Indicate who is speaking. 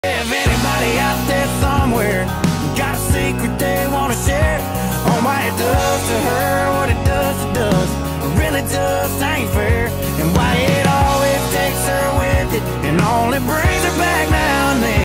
Speaker 1: If anybody out there somewhere got a secret they wanna share on why it does to her what it does to us, it really just ain't fair, and why it always takes her with it and only brings